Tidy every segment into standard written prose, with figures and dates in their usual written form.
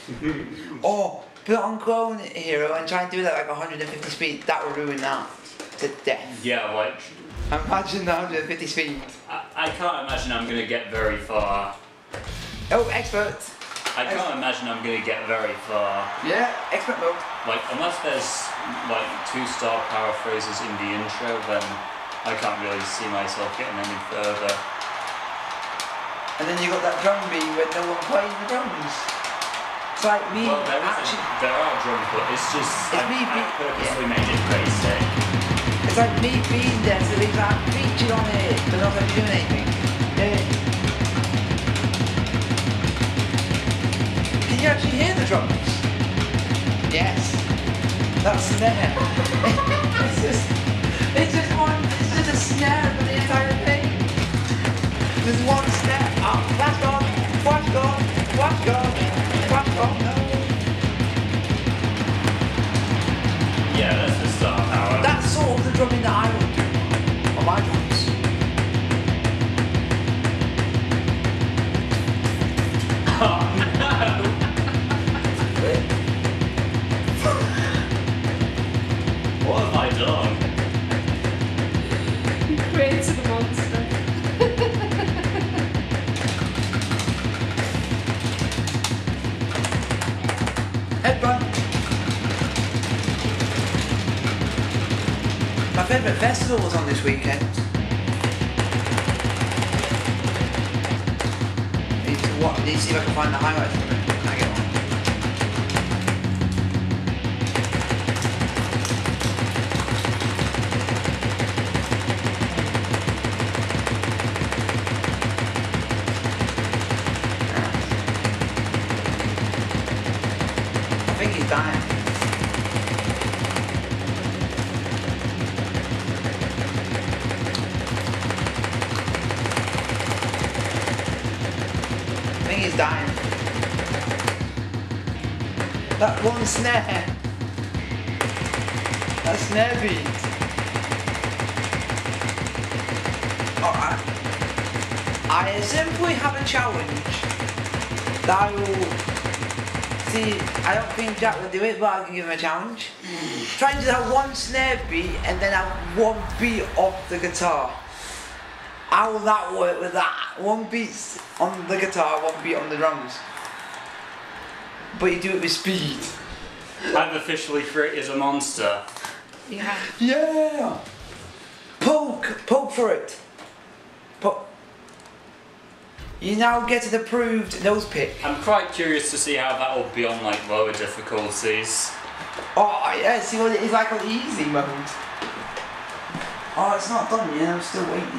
Or put it on Guitar Hero and try and do that like 150 speed. That will ruin that to death. Yeah, like... Imagine the 150 speed. I can't imagine I'm going to get very far. Oh, expert. I can't imagine I'm going to get very far. Yeah, expert mode. Like, unless there's like 2-star paraphrases in the intro, then I can't really see myself getting any further. And then you got that drum beat where no one plays the drums. It's like me. Well, there are drums, but it's just I purposely made it basic. It's like me being there, so they like featured on it, but not actually doing anything. Yeah. Can you actually hear the drums? Yes. That's snare. it's just a snare for the entire thing. There's one snare. Oh, that's gone. What's gone? What's gone? What's gone? No. Yeah, that's the star power. That's sort of the drumming that I would do on my drums. Oh no! What have I done? You created a monster. Headbang. My favourite festival was on this weekend. Need to see if I can find the highlights from it. Can I get one? I think he's dying. He's dying. That one snare. That snare beat. Oh, I simply have a challenge that I will see. I don't think Jack will do it, but I can give him a challenge. Try and do that one snare beat and then have one beat off the guitar. How will that work with that? One beat on the guitar, one beat on the drums. But you do it with speed. I've officially created a monster. Yeah. Yeah! Poke for it. Poke. You now get an approved nose pick. I'm quite curious to see how that will be on like lower difficulties. Oh yeah, see what it is like on easy mode. Oh, it's not done yet, I'm still waiting.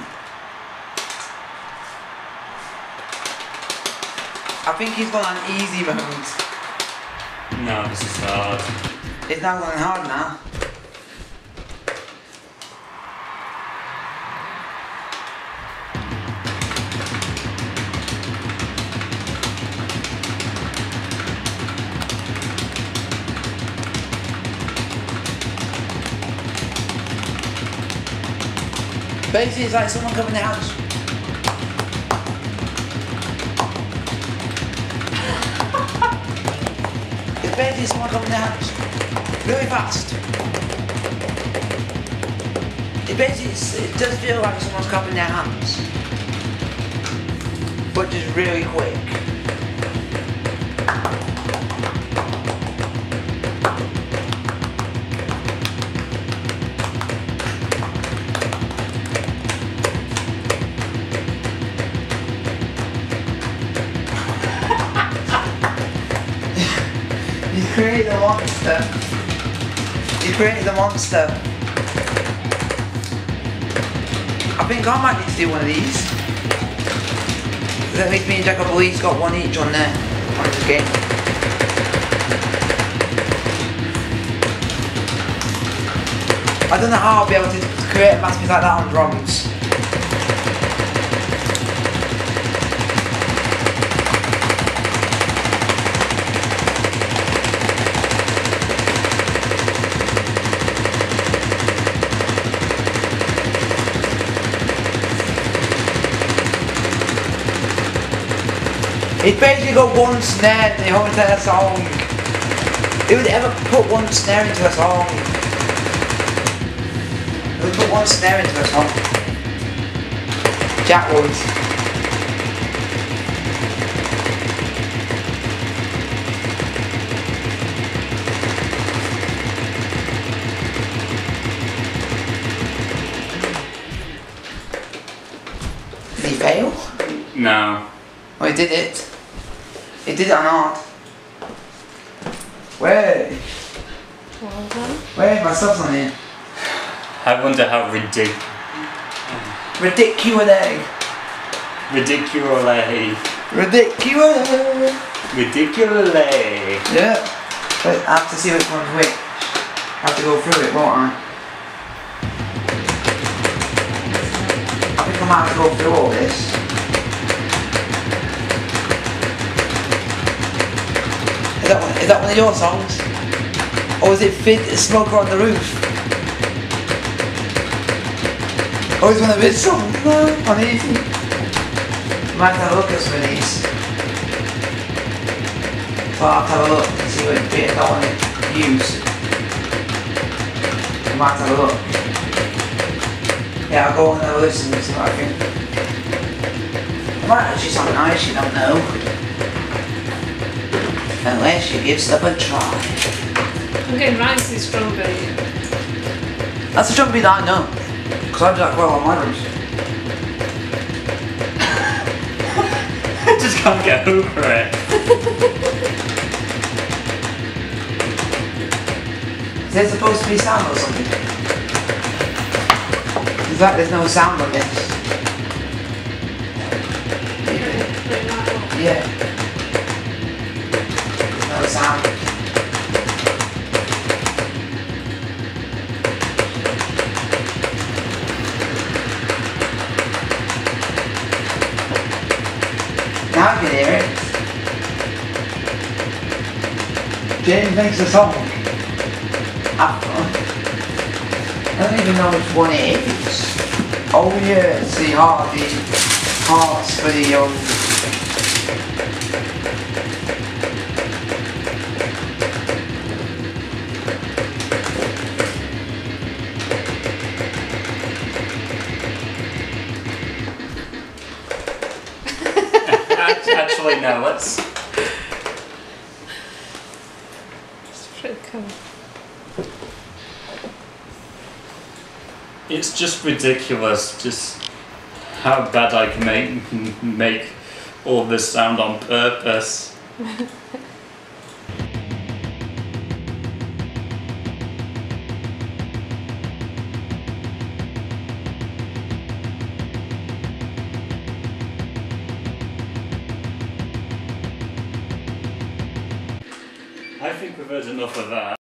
I think he's gone on easy mode. No, this is hard. It's now going hard now. Basically, it's like someone coming in the house. It's basically someone coming in the house. Really fast. It does feel like someone's clapping their hands. But just really quick. You created a monster. You created a monster. I think I might need to do one of these. That makes me and Jack, I believe, got one each on there. On this game. I don't know how I'll be able to create a masterpiece like that on drums. It's basically got one snare the whole entire song. Who would ever put one snare into a song? Who would put one snare into a song? Jack would. Did he fail? No. Oh, he did it. He did it on hard. Where? Well done. Where? My stuff's on here. I wonder how ridiculous. Ridiculous. Ridiculous. Ridiculous. Ridiculous. Yeah. But I have to see which one's which. I have to go through it, won't I? I think I might have to go through all this. Is that one of your songs? Or is it Smoker on the Roof? Or is one of his songs on easy? Might have a look at some of these. So I'll have to have a look and see what bit I want to use. I might have a look. Yeah, I'll go and have a listen and see what I think. It might actually sound nice, you don't know. Unless you give stuff a try. I'm getting right to this drum beat. That's a drum beat that I know. Because I do that well on my drums. I just can't get over it. Is there supposed to be sound or something? In fact, there's no sound on this. Yeah. No sound. Now I can hear it. James makes a song. After. I don't even know which one it is. Oh yeah, it's the hearts for the young. Actually, no, let's. It's pretty cool. It's just ridiculous, just how bad I can make all this sound on purpose. I think we've heard enough of that.